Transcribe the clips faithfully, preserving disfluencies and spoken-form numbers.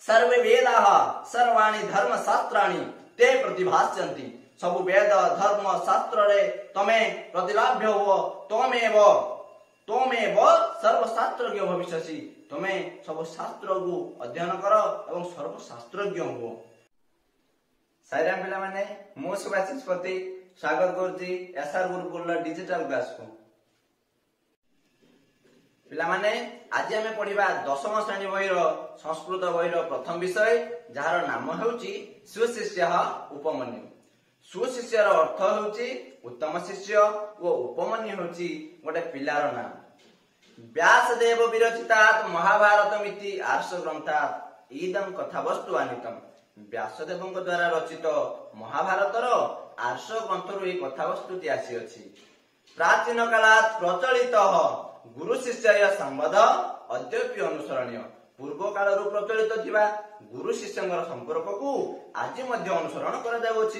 सर्वे वेदाः सर्वाणि धर्म शास्त्राणि ते प्रतिभास्यन्ति। सब वेद धर्म शास्त्र रे तमे प्रतिलाभ्य हो तमेव तमेव सर्वशास्त्रज्ञ भविष्यसि। तमे सब शास्त्र को अध्ययन कर एवं सर्वशास्त्रज्ञ हो। साईराम पिला माने मो सुभाषिष पति स्वागत करूची एसआर गुरुकुल डिजिटल क्लास को। पिला माने आज आमे पढिबा दशम श्रेणी बहिर संस्कृत बहिर प्रथम विषय जार नाम हेउची सुशिष्य उपमन्यु। सुशिष्यर अर्थ हेउची उत्तम शिष्य और उपमन्यु हेउची गोटे पिलार नाम। व्यासदेव विरचितात् महाभारतमिति आर्ष ग्रंथात् इदं कथावस्तु आनीतम्। व्यासदेव द्वारा रचित महाभारतर आर्ष ग्रंथरु ए कथावस्तुटी आसी अछि। प्राचीन कालात् प्रचलित गुरु शिष्य संवाद अद्यपि अनुसरणीय। पूर्व कालरु प्रचलित थिबा गुरु शिष्यंकर संपर्क को आज मध्य अनुसरण करा जाउछि।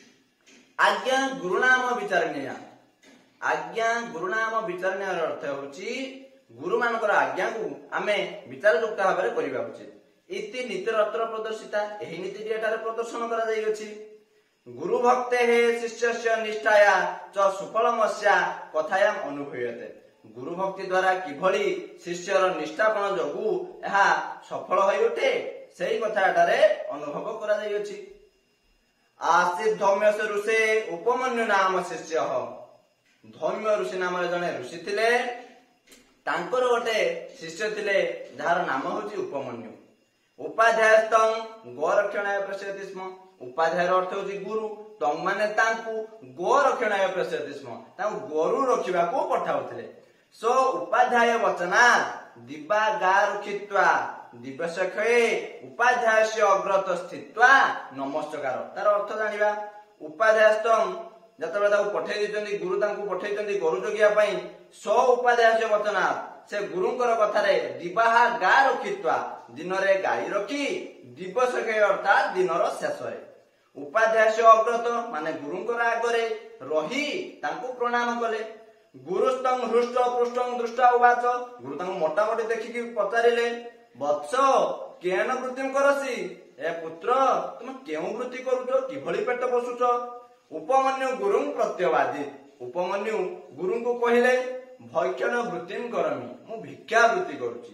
आज्ञा गुरुनाम विचारणीय। आज्ञा गुरुनाम विचारणीय अर्थ होछि गुरु मानकर आज्ञा को आमे विचार युक्त भाव में करिबा उचित। इति नीति रत्र प्रदर्शिता एही नीति एठारे प्रदर्शन करा जाई अछि। गुरु भक्ते हे शिष्यस्य निष्ठाया च सुफलमस्या कथायाम अनुभूयते। गुरु भक्ति द्वारा किभली शिष्यर निष्ठापन जोगु एहा सफल होई उठे सेही कथा एठारे अनुभव करा जाई अछि। आसीत धौम्य से ऋषि उपमन्यु नाम शिष्य। धौम्य ऋषि नाम जने ऋषि थिले तांकर गोटे शिष्य थिले जार नाम होची उपमन्यु। उपाध्यायस्तं गोरक्षणाय प्रसेयति स्म। उपाध्यायर अर्थ होची गुरु। तं माने तांकु गोरक्षणाय प्रसेयति स्म। तांकु गोरु रखिबा को पठाउथिले। सो उपाध्याय वचना दिबा गारुखित्वा दिवसखे उपाध्यायस्य अग्रत स्थित्वा नमस्कार। तार अर्थ जानिबा उपाध्यायस्तं जतबे ताकु पठेई दिचंदी गुरु तांकु पठेई दिचंदी गोरु जोगिया पई सो उपाध्यायस्य वचना से गुरुंकर कथारे दिबाहा गा रखित्वा दिन रे गाई रखी दिवस के अर्थात दिनर शेष रे उपाध्याय अग्रत माने गुरुंकर आगरे रही तांकु प्रणाम कले। गुरुस्तं हृष्ट पृष्ठं दृष्टा उवाच। गुरु तांकु मोटा मोटी देखिकी पचारिले वत्स केन वृत्तिं करसी। ए पुत्र तुम केउ वृत्ति करूछो किभली पेट पोसुछ। उपमन्यु गुरुं प्रत्यवादी। उपमन्यु गुरुं को कहिले भैक्षण वृत्तिं करमि मु भिक्षा वृत्ति करूची।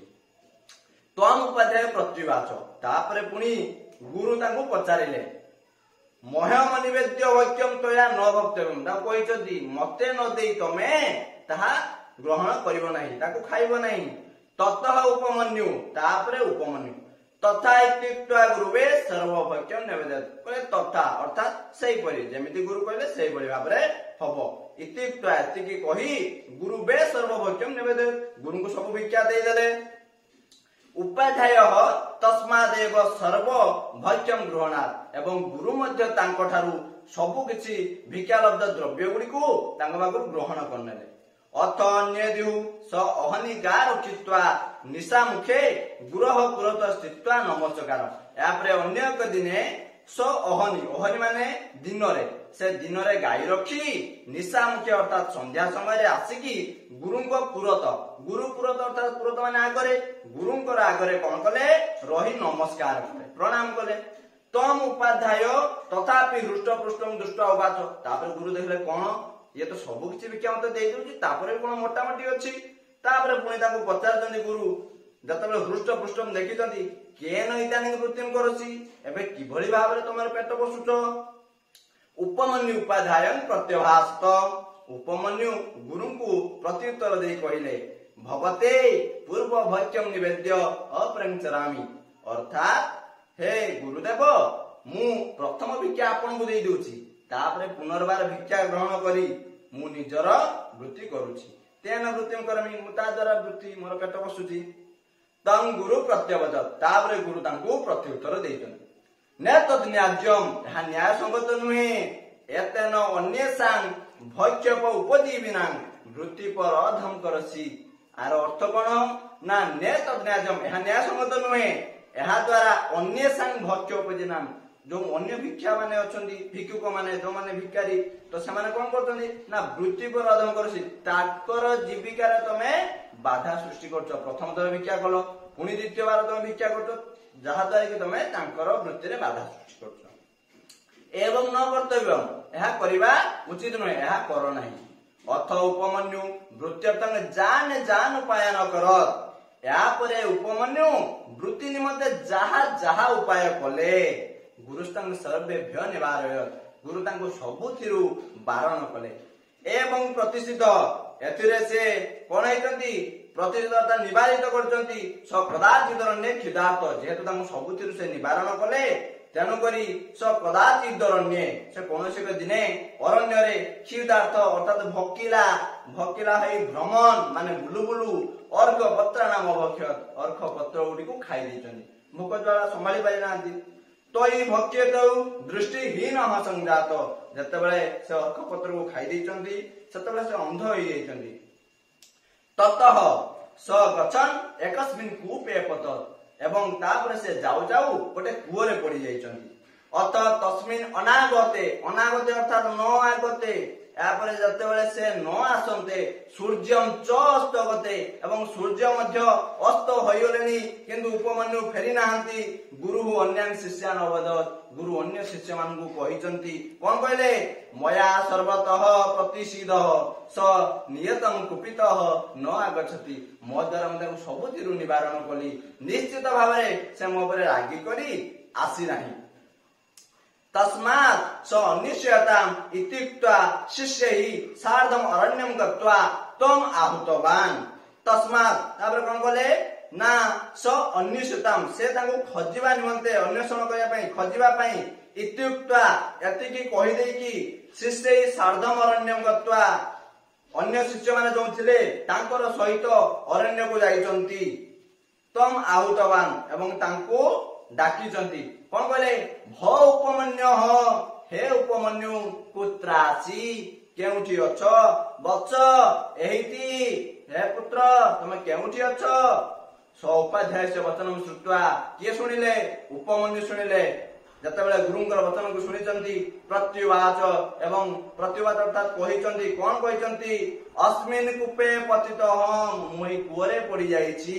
त्वम उपाध्याय प्रत्युवाच। तापरे पुणी गुरु तांकु पचारिले मह्यम निवेद्य भैक्षम तया न भक्तव्यम। ता कहिचंती मते न देई तमे ताहा ग्रहण करिवो नाही ताकु खाइबो नाही। ततः उपमन्यु तापरे उपमन्यु तथा इत्युक्त्वा गुरुवे सर्व भैक्षम निवेदयत्। कहे तथा अर्थात सेही परि जेमिति गुरु कहले सेही परि भाबरे हबो। इत्युक्त्वा एतिकी कहि गुरुवे सर्व भैक्षम निवेदयत्। गुरु को सब भिक्षा देई देले। उपाध्याय तस्मादेव सर्व भैक्षम गृहणात्। एवं गुरु मध्य तांको ठारू सबु किछि भिक्षालब्ध द्रव्य गुडी को तांको बागुर ग्रहण करनेले। अथ अन्यदिहु स अहनि गा रखित्वा निशा मुखे गुरह पुरत स्थित्वा नमस्कार। यापरे अन्य एक दिने स अहनि अहनि माने दिन रे से दिन रे गाई रखी निशा मुखे अर्थात संध्या समय रे आसिकी गुरुंको पुरत गुरु पुरत अर्थात पुरत माने आगरे गुरुंकर आगरे कोन कले रही नमस्कार कले प्रणाम कले। तम उपाध्याय तथापि हृष्ट पृष्ठं दृष्टा उवाच। तापर गुरु देखले कोन ये तो सब किछि भिक्षा मते देई दोछि तापरे कोन मोटा मोटी अछि। तापरे पुणी ताकु पचारचंदी गुरु जतबे हृष्ट पृष्ठं देखिचंदी केन इदानी वृत्तिं करछि एबे किभली भाबरे तमर पेट पोसुछ। उपमन्यु उपाध्याय प्रत्यभास्त। उपमन्यु गुरु को प्रत्युत्तर देई कहिले भगवते पूर्व भैक्षम निवेद्य अप्रेंचरामि। अर्थात हे गुरुदेव मु प्रथम भिक्षा आपन को देई दोछि तापरे पुनर्बार भिक्षा ग्रहण करी मु निजर वृत्ति करूछि। तेन वृत्तिं करमि मु ता द्वारा वृत्ति मोर पेट बसुछि। तं गुरु प्रत्यवदत्। तापरे गुरु तांको प्रत्युत्तर देइछन न तत् न्याय्यम एहा न्याय संगत नुहे। एतेन अन्येषां भैक्षप उपजीविनां वृत्ति पर अधम करसी। आर अर्थ कोन ना ने तत् न्याय्यम एहा न्याय संगत नुहे। एहा द्वारा अन्येषां भैक्षप उपजीविनां जो अन्य भिक्षा माने अछंदी भिक्षुक माने जो माने भिखारी तो से माने कोन करतंदी ना वृत्ति पर अधम करसी। ताकर जीविका रे तमे बाधा सृष्टि करछ। प्रथम तो भिक्षा कलो पुणी द्वितीय बार तुम भिक्षा कर जहाद्वारा कि तुम वृत्ति में बाधा सृष्टि कर एवं न कर्तव्य यह करवा उचित नुहे यह कर ना अथ उपमन्यु वृत्त्यर्थ जान जान उपाय न कर यापर उपमन्यु वृत्ति निमंते जहा जहा उपाय कले गुरुस्तांग सर्वेभ्य निवारय गुरु तांको सबुथिरु बारण कले एवं प्रतिष्ठित एथिरे से कोन हैतंती प्रतिष्ठितता निवारित करचंती स कदाचित रण्ये क्षुधार्त जेहेतु तांको सबुथिरु से निवारण कले तेणु करी स कदाचित रण्ये से कोनोसी के दिने अरण्य रे क्षुधार्त अर्थात भकिला भकिला है भ्रमण माने बुलु बुलु अर्घ पत्र नाम भक्षत अर्घ पत्र गुडी को खाई देचंती भोक ज्वाला संभाली पाइ नांती तो ये भक्ष्यत दृष्टिहीन संजात जितेबाला से अर्घ पत्र को खाई देचंती सेतेबाला से अंध होई जाइचंती ततः स गच्छन एकस्मिन् कूपे पतत एवं तापर से जाऊ जाऊ गोटे कूओ रे पड़ी जाइचंती अत तस्मिन् अनागते अनागते अर्थात न आगते यापर जतेबेले से न आसंते सूर्यम च अस्त गते एवं सूर्य मध्य अस्त होइगलेनी किंतु उपमन्यु फेरी नाहंती गुरु अन्य शिष्यान अवदत गुरु अन्य शिष्य मान को कहिचंती कोन कहले मया सर्वतः प्रतिशीद स नियतम कुपितः न आगच्छति मो द्वारा हम ताको सबुथिरु निवारण कली निश्चित भाबरे से मो परे रागी करी आसी नाही तस्मात् स अनिश्चयताम इत्युक्त्वा शिष्यैः सार्धम अरण्यम गत्वा तम आहुतवान तस्मात् तापर कोन बोले ना स अनिश्चयताम से ताको खजिबा निमंते अन्वेषण करिया पई खजिबा पई इत्युक्त्वा एति की कहि देई कि शिष्यैः सार्धम अरण्यम गत्वा अन्य शिष्य माने जो थिले तांकर सहित अरण्य को जाइचंती तम आहुतवान एवं तांको डाकिचंती कोन कहले भ उपमन्य हे उपमन्यु पुत्रासी केउठी अछ बच्च एहिति हे पुत्र तमे केउठी अछ स उपाध्याय से वचन श्रुत्वा के सुनिले उपमन्यु सुनिले जतेबेले गुरुंकर वचन को सुनिचंती प्रत्युवाच एवं प्रत्युवाच अर्थात कहिचंती कोन कहिचंती अस्मिन् कूपे पतितहम मुई कुओरे पड़ी जाईची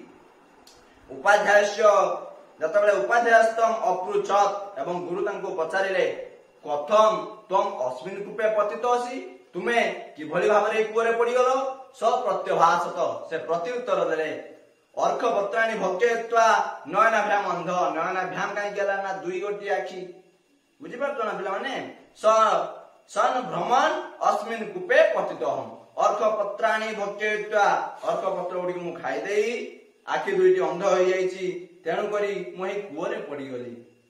उपाध्यायस्य जतबेले उपाध्यायस्तम अपृच्छत एवं गुरु तांको पचारिले कथम तम अस्मिन् कूपे पतित असि तुमे किभली भाबरे कुओरे पड़ी गलो स प्रत्युभासत से प्रत्युत्तर देले अर्घ पत्राणि भक्त्यत्वा नयनाभ्याम अंध नयनाभ्याम काई गेला ना दुई गोटी आखी बुझि पारतो ना पिला माने स सन भ्रमण अस्मिन् कूपे पतितहम अर्घ पत्राणि भक्त्यत्वा अर्घ पत्र गुडी मु खाई देई आखि दुईटी अंध होई जाईची तेणु करी मुई कुओरे पड़ी गली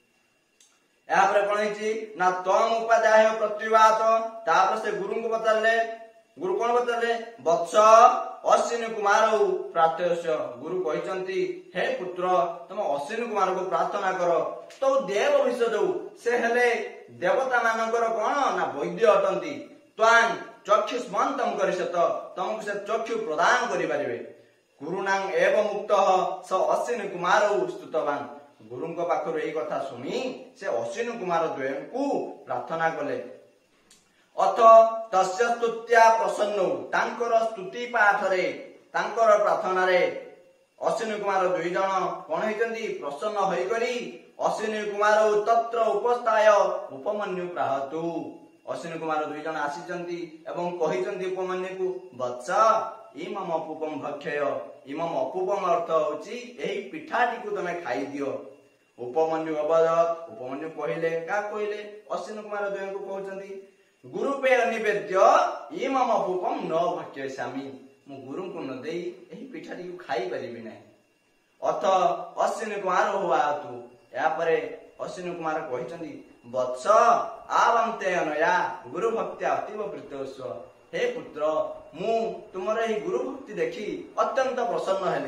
यापर कोन हिची ना तम उपाध्याय प्रत्युवाच तापर से गुरु को बताले गुरु कोन बताले वत्स अश्विनी कुमार प्रार्थ्यस्य गुरु कहिचंती हे पुत्र तुम अश्विनी कुमार को प्रार्थना करो तो देव विश्व जो से हेले देवता मानकर कोन ना वैद्य अटंती त्वां चक्षुष्मन्तम करिसत तुमको से चक्षु प्रदान करि परिबे गुरुनां एवं मुक्तः स अश्विनी कुमार स्तुतवान गुरु पाखर यही कथा शुणी से अश्विनी कुमार द्वयं को प्रार्थना कले अथ तस्य स्तुत्या प्रसन्न तांकर स्तुति पाठ रे तांकर प्रार्थना रे अश्विनी कुमार दुई जन कोन हेचंती प्रसन्न होई करी अश्विनी कुमार तत्र उपस्थाय उपमन्यु प्राहतु अश्विनी कुमार दुई जन आसीचंती एवं कहिचंती उपमन्यु को वत्स इमम अपूपम भक्षय इमम अपूपम अर्थ होची एही पिठाटी को तमे खाई दियो उपमन्यु अवदत उपमन्यु कहिले का कहिले अश्विनी कुमार द्वयं को कहउचंती गुरुपे अनिवेद्य इमम अपूपम न भक्षयसामि मु गुरु को न देई एही पिठाटी को खाई परिबि नै अथ अश्विनी कुमार होआतु या परे अश्विनी कुमार कहिचंती वत्स आवन्ते अनया गुरु भक्त्या अतीव प्रीतस्व हे पुत्र मु तुमर ही गुरु भक्ति देखी अत्यंत प्रसन्न हेली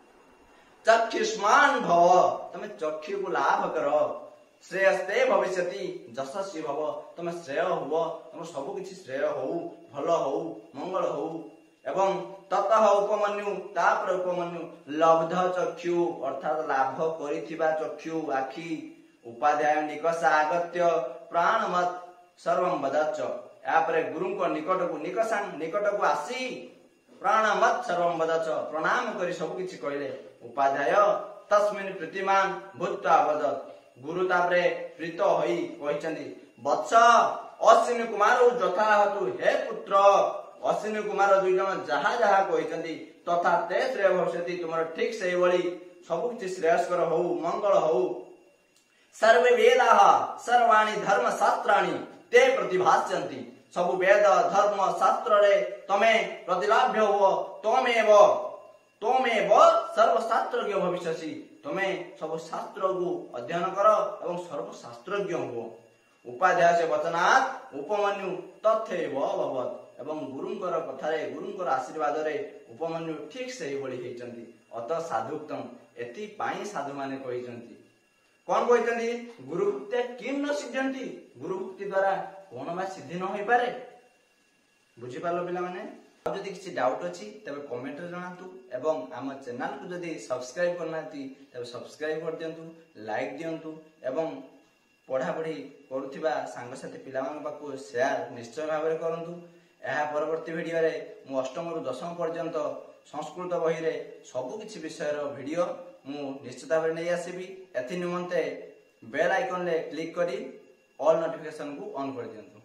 चक्षुष्मान भव तमे चक्षु को लाभ करो श्रेयस्ते भविष्यति जशस्वी भव तमे श्रेय हो तम सब किछि श्रेय हो भल हो मंगल हो एवं ततः उपमन्यु तापर उपमन्यु लब्ध चक्षु अर्थात लाभ करिथिबा चक्षु आखि उपाध्याय निकष आगत्य प्राणमत सर्वम वदच्च यापरे गुरु को निकट को निकषां निकट को आसी प्राणमत सर्वम वदच्च प्रणाम करी सब किछि कहले उपाध्याय तस्मिन् प्रीतिमान भूत्वा वदत्। गुरु तापरे प्रीत होई कहिसंती वत्स अश्विनी कुमार जथा हेतु हे पुत्र अश्विनी कुमार दुई जन जहा जहा कहिसंती तथा ते श्रेय भविष्यति तुमर ठीक सेही भली सब किछि श्रेयस्कर हो मंगल हो। सर्वे वेदाः सर्वाणि धर्म शास्त्राणि ते प्रतिभास्यन्ति सब वेद धर्म शास्त्र रे तमे प्रतिलाभ्य हो तमेव तमेव सर्वशास्त्रज्ञ भविष्यसि तमे सब शास्त्र को अध्ययन कर एवं सर्वशास्त्रज्ञ हो। उपाध्याय से वचनात् उपमन्यु तथैव भवत् एवं गुरुंकर कथारे गुरुंकर आशीर्वाद रे उपमन्यु ठीक सेही भली हेचंती अत साधुक्तम एति पाई साधु माने कहिसंती कोन कहिसंती गुरुभक्ति किम न सिद्धंती गुरुभक्ति द्वारा कोन बा सिद्धि न होई पारे बुझि पालो पिला माने। अब जदि किसी डाउट अछि तबे कमेंट रे जणातु एवं आम चैनल को जदि सब्सक्राइब करनाती तबे सब्सक्राइब कर दियंतु लाइक दियंतु एवं पढ़ा पढ़ी करुथिबा सांग साथी पिला मान पाको शेयर निश्चय भाबरे करंतु। एहा परवर्ती वीडियो रे मु अष्टम रु दशम पर्यंत संस्कृत बही रे सब किछि विषय रो वीडियो मु निश्चित भाबरे नै आसीबी। एथि निमंते बेल आइकन ले क्लिक करी ऑल नोटिफिकेशन को ऑन कर दियंतु।